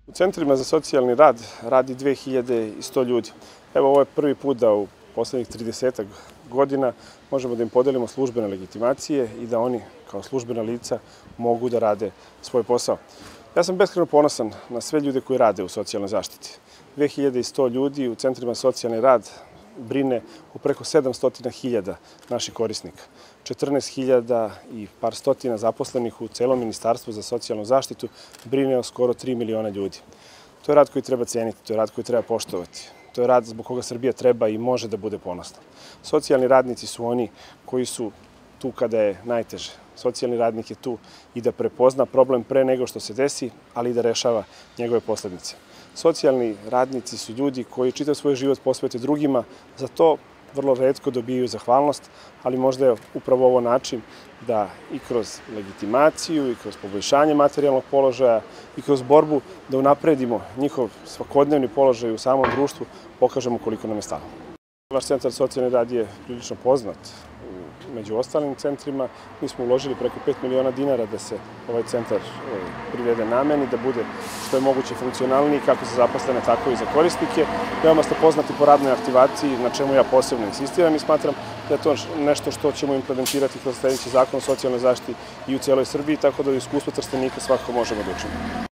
U centrima za socijalni rad radi 2100 ljudi. Evo, ovo je prvi put da u poslednjih 30 godina možemo da im podelimo službene legitimacije i da oni kao službena lica mogu da rade svoj posao. Ja sam beskrajno ponosan na sve ljude koji rade u socijalnoj zaštiti. 2100 ljudi u centrima za socijalni rad brine o preko 700.000 naših korisnika. 14.000 i par stotina zaposlenih u celom Ministarstvu za socijalnu zaštitu brine o skoro 3 miliona ljudi. To je rad koji treba ceniti, to je rad koji treba poštovati. To je rad zbog koga Srbija treba i može da bude ponosna. Socijalni radnici su oni koji su tu kada je najteže. Socijalni radnik je tu i da prepozna problem pre nego što se desi, ali i da rešava njegove posledice. Socijalni radnici su ljudi koji čitav svoj život posvete drugima, za to vrlo retko dobijaju zahvalnost, ali možda je upravo ovo način da i kroz legitimaciju, i kroz poboljšanje materijalnog položaja, i kroz borbu da unapredimo njihov svakodnevni položaj u samom društvu, pokažemo koliko nam je stalo. Vaš centar socijalni rad je prilično poznat među ostalim centrima. Mi smo uložili preko 5 miliona dinara da se ovaj centar privede nameni, da bude što je moguće funkcionalniji kako za zaposlene, tako i za korisnike. Veoma ste poznati po radnoj aktivaciji, na čemu ja posebno insistiram i smatram da je to nešto što ćemo implementirati kroz sledeći zakon o socijalnoj zaštiti i u celoj Srbiji, tako da u iskustvu Trstenika svakako možemo da učimo.